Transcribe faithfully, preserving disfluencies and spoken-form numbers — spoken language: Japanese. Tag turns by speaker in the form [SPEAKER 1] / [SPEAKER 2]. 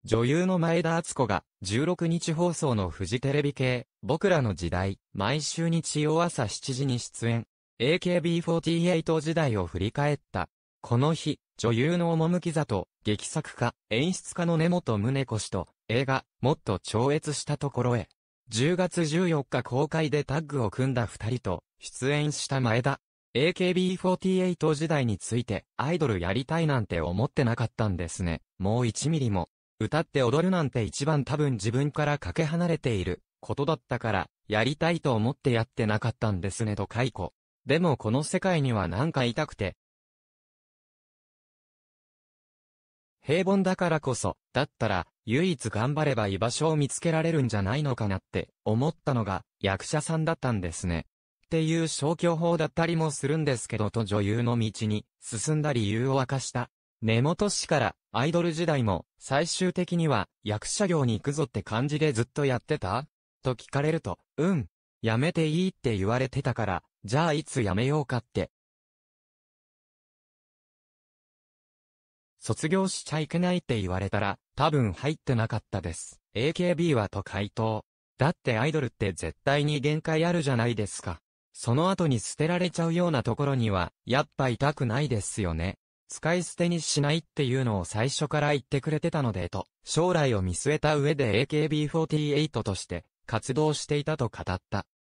[SPEAKER 1] 女優の前田敦子がじゅうろくにち放送のフジテレビ系、僕らの時代、毎週日曜朝しちじに出演。エーケービーフォーティーエイト 時代を振り返った。この日、女優の趣里、劇作家、演出家の根本宗子氏と映画、もっと超越したところへ。じゅうがつじゅうよっか公開でタッグを組んだ二人と出演した前田。エーケービーフォーティーエイト 時代についてアイドルやりたいなんて思ってなかったんですね。もういちミリも。歌って踊るなんて一番多分自分からかけ離れていることだったから、やりたいと思ってやってなかったんですねと解雇。でもこの世界にはなんかいたくて。平凡だからこそ、だったら、唯一頑張れば居場所を見つけられるんじゃないのかなって思ったのが役者さんだったんですね。っていう消去法だったりもするんですけどと女優の道に進んだ理由を明かした。根本氏からアイドル時代も最終的には役者業に行くぞって感じでずっとやってたと聞かれると、うん。やめていいって言われてたから、じゃあいつやめようかって。卒業しちゃいけないって言われたら、多分入ってなかったです。エーケービー はと回答。だってアイドルって絶対に限界あるじゃないですか。その後に捨てられちゃうようなところには、やっぱいたくないですよね。使い捨てにしないっていうのを最初から言ってくれてたのでと、将来を見据えた上で エーケービーフォーティーエイト として活動していたと語った。